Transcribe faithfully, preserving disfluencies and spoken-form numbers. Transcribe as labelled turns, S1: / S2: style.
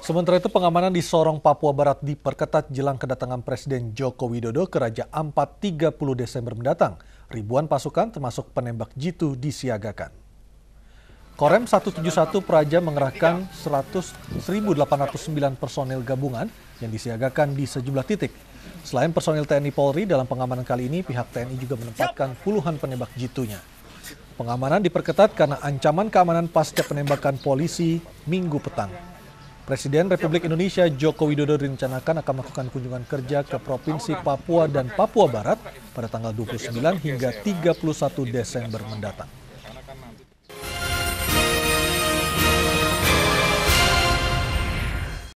S1: Sementara itu pengamanan di Sorong, Papua Barat diperketat jelang kedatangan Presiden Joko Widodo ke Raja Ampat tiga puluh Desember mendatang. Ribuan pasukan termasuk penembak jitu disiagakan. Korem seratus tujuh puluh satu Praja mengerahkan seribu delapan ratus sembilan personel gabungan yang disiagakan di sejumlah titik. Selain personel T N I Polri, dalam pengamanan kali ini pihak T N I juga menempatkan puluhan penembak jitunya. Pengamanan diperketat karena ancaman keamanan pasca penembakan polisi Minggu petang. Presiden Republik Indonesia Joko Widodo direncanakan akan melakukan kunjungan kerja ke Provinsi Papua dan Papua Barat pada tanggal dua puluh sembilan hingga tiga puluh satu Desember mendatang.